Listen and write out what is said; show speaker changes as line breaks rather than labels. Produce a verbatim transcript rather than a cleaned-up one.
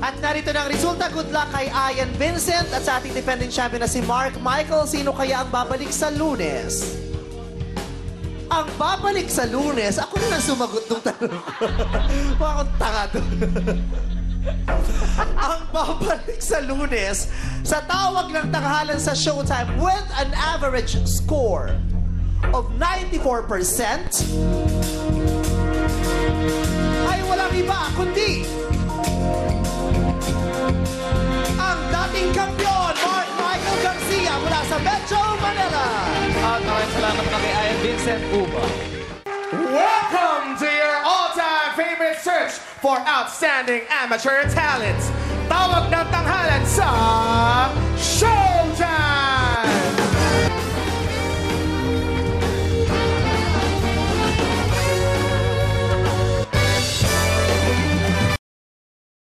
At narito na ang resulta. Good luck kay Ian Vincent at sa ating defending champion na si Mark Michael. Sino kaya ang babalik sa Lunes? Ang babalik sa Lunes? Ako na lang sumagot ng tanong ko. Mukha akong tanga doon. Ang babalik sa Lunes sa tawag ng tanghalan sa Showtime with an average score of ninety-four percent ay walang iba kundi ang dating kampiyon, Mark Michael Garcia mula sa Metro Manila.
At maraming salamat na kay Ian Vincent Uba.
Welcome to your all-time favorite search for outstanding amateur talents. Tawag ng tanghalan sa